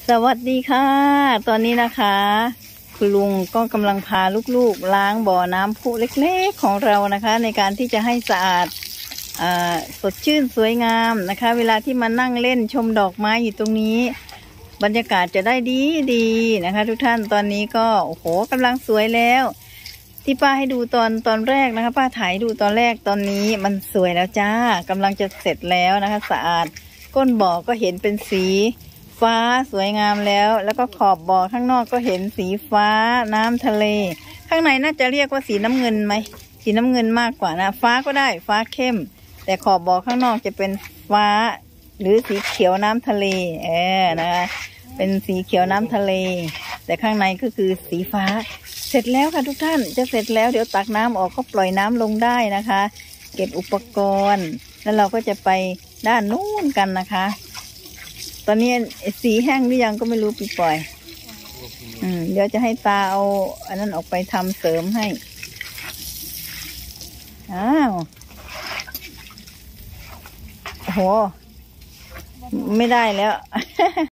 สวัสดีค่ะตอนนี้นะคะคุณลุงก็กำลังพาลูกๆล้างบ่อน้ำพุเล็กๆของเรานะคะในการที่จะให้สะอาดสดชื่นสวยงามนะคะเวลาที่มานั่งเล่นชมดอกไม้อยู่ตรงนี้บรรยากาศจะได้ดีนะคะทุกท่านตอนนี้ก็โอ้โหกำลังสวยแล้วที่ป้าให้ดูตอนแรกนะคะป้าถ่ายดูตอนแรกตอนนี้มันสวยแล้วจ้ากำลังจะเสร็จแล้วนะคะสะอาดก้นบ่อก็เห็นเป็นสีฟ้าสวยงามแล้วก็ขอบบ่อข้างนอกก็เห็นสีฟ้าน้ำทะเลข้างในน่าจะเรียกว่าสีน้ำเงินไหมสีน้ำเงินมากกว่านะฟ้าก็ได้ฟ้าเข้มแต่ขอบบ่อข้างนอกจะเป็นฟ้าหรือสีเขียวน้ำทะเลนะคะเป็นสีเขียวน้ำทะเลแต่ข้างในก็คือสีฟ้าเสร็จแล้วค่ะทุกท่านจะเสร็จแล้วเดี๋ยวตักน้ำออกก็ปล่อยน้ำลงได้นะคะเก็บอุปกรณ์แล้วเราก็จะไปด้านนู้นกันนะคะตอนนี้สีแห้งหรือยังก็ไม่รู้ปีปล่อยเดี๋ยวจะให้ตาเอาอันนั้นออกไปทำเสริมให้อ้าวโอ้โหไม่ได้แล้ว